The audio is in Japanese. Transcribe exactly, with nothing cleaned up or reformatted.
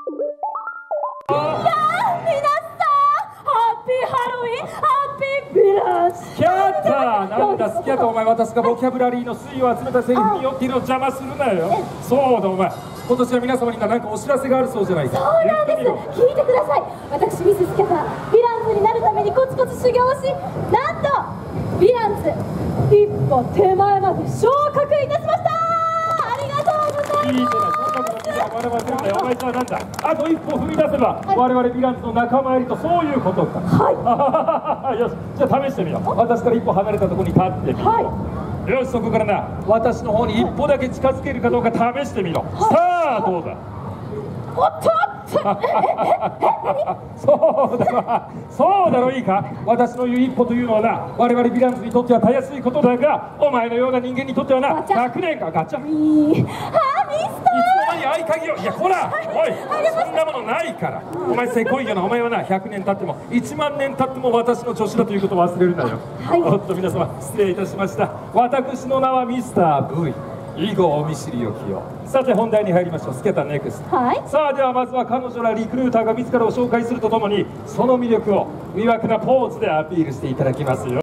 スキャッターなんだスキャッター、お前私がボキャブラリーの推を集めたセリフによっているの邪魔するなよ。そうだお前、今年は皆様に何かお知らせがあるそうじゃないか。 そうなんです。聞いてください。私ミススキャッター、ヴィランズになるためにコツコツ修行をし、なんとヴィランズ一歩手前まで昇格いたしました。ありがとうございます。 いいじゃない、そんなこと聞いたら我々するんだよ。お前さんなんだ、あと一歩踏み出せば、はい、我々ヴィランズの仲間入りとそういうことか。 はい。 よし、じゃあ試してみよう。私から一歩離れたところに立ってみよう。はい、よし、そこからな、私の方に一歩だけ近づけるかどうか試してみろ。はい、さあどうだ。 おっとそうだわ、そうだろ。いいか、私の言う一歩というのはな、我々ヴィランズにとってはたやすいことだが、お前のような人間にとってはな、ひゃくねんか。ガチャ。 いい。あー、ミスター。 いつの間に合鍵を。いやこら、おい、そんなものないから。お前せこいよな。お前はな、ひゃくねん経ってもいちまんねん経っても私の助手だということを忘れるなよ。はい、おっと皆様失礼いたしました。私の名はミスター V。以後お見知りおきを。さて本題に入りましょう。スキャッターネクスト。 はい、 さあではまずは彼女らリクルーターが自らを紹介するとともに、その魅力を魅惑なポーズでアピールしていただきますよ。